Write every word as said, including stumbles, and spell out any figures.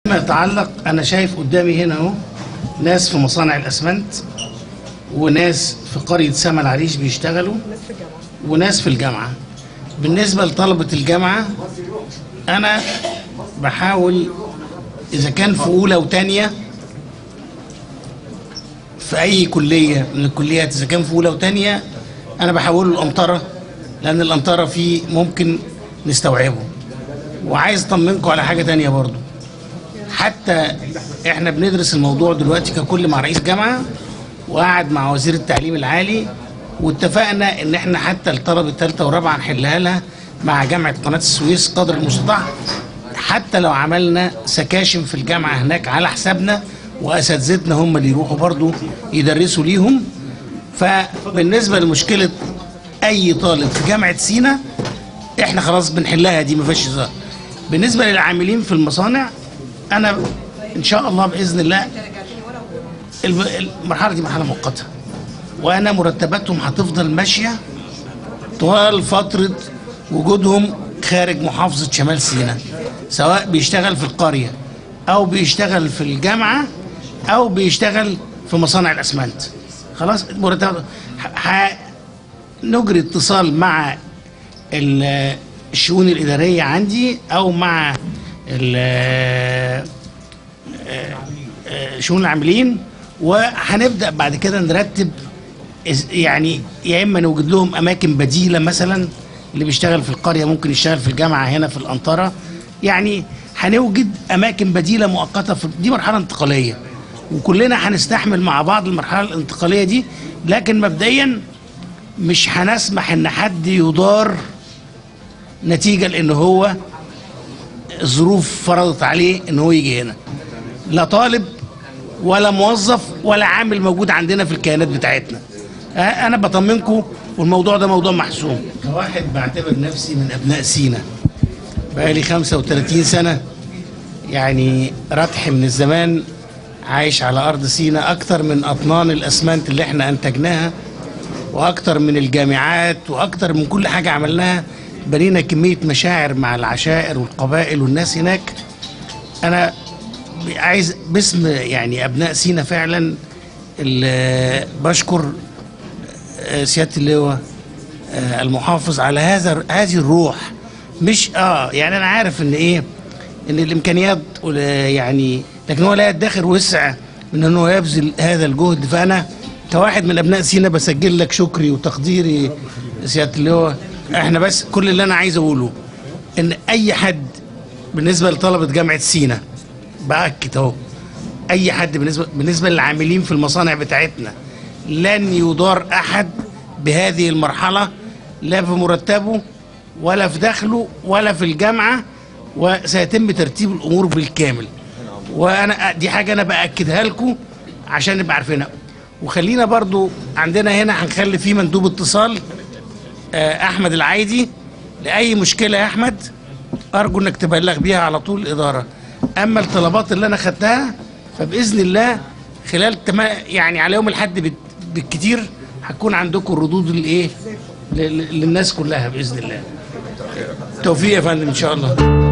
فيما يتعلق، انا شايف قدامي هنا اهو ناس في مصانع الاسمنت، وناس في قرية سما العريش بيشتغلوا، وناس في الجامعة. بالنسبة لطلبة الجامعة انا بحاول اذا كان في اولى وتانية في اي كلية من الكليات، اذا كان في اولى وتانية انا بحوله الامطرة، لان الامطرة فيه ممكن نستوعبه. وعايز اطمنكم على حاجة تانية برضو، حتى احنا بندرس الموضوع دلوقتي ككل مع رئيس جامعة وقعد مع وزير التعليم العالي، واتفقنا ان احنا حتى الطلبة الثالثة ورابعة نحلها لها مع جامعة قناة السويس قدر المستطاع، حتى لو عملنا سكاشن في الجامعة هناك على حسابنا، واساتذتنا هم اللي يروحوا برضو يدرسوا ليهم. فبالنسبة لمشكلة اي طالب في جامعة سينا احنا خلاص بنحلها، دي ما فيهاش هزار. بالنسبة للعاملين في المصانع انا ان شاء الله باذن الله المرحله دي مرحله مؤقته، وانا مرتباتهم هتفضل ماشيه طوال فتره وجودهم خارج محافظه شمال سيناء، سواء بيشتغل في القريه او بيشتغل في الجامعه او بيشتغل في مصانع الاسمنت. خلاص مرتبات نجري اتصال مع الشؤون الاداريه عندي او مع شؤون العاملين، وهنبدا بعد كده نرتب، يعني يا اما نوجد لهم اماكن بديله، مثلا اللي بيشتغل في القريه ممكن يشتغل في الجامعه هنا في الانطره، يعني هنوجد اماكن بديله مؤقته. في دي مرحله انتقاليه وكلنا هنستحمل مع بعض المرحله الانتقاليه دي، لكن مبدئيا مش هنسمح ان حد يضار نتيجه لان هو الظروف فرضت عليه ان هو يجي هنا، لا طالب ولا موظف ولا عامل موجود عندنا في الكيانات بتاعتنا. انا بطمنكم، والموضوع ده موضوع محسوم. كواحد بعتبر نفسي من ابناء سينا بقالي خمسة وثلاثين سنة، يعني رتح من الزمان عايش على ارض سينا، اكتر من اطنان الاسمنت اللي احنا انتجناها، واكتر من الجامعات، واكتر من كل حاجة عملناها. بنينا كمية مشاعر مع العشائر والقبائل والناس هناك. أنا عايز باسم يعني أبناء سينا فعلا بشكر سيادة اللواء المحافظ على هذا هذه الروح. مش اه يعني أنا عارف إن إيه إن الإمكانيات يعني، لكن هو لا يدخر وسع من إنه يبذل هذا الجهد. فأنا كواحد من أبناء سينا بسجل لك شكري وتقديري سيادة اللواء. احنا بس كل اللي انا عايز اقوله ان اي حد بالنسبه لطلبه جامعه سينا، باكد اهو، اي حد بالنسبه بالنسبه للعاملين في المصانع بتاعتنا لن يضار احد بهذه المرحله، لا في مرتبه ولا في دخله ولا في الجامعه، وسيتم ترتيب الامور بالكامل. وانا دي حاجه انا باكدها لكم عشان نبقى عارفينها. وخلينا برضو عندنا هنا هنخلي فيه مندوب اتصال احمد العايدي، لاي مشكله يا احمد ارجو انك تبلغ بيها على طول الاداره. اما الطلبات اللي انا خدتها فباذن الله خلال يعني على يوم الاحد بالكتير هتكون عندكم الردود الايه للناس كلها باذن الله. توفيق يا فندم ان شاء الله.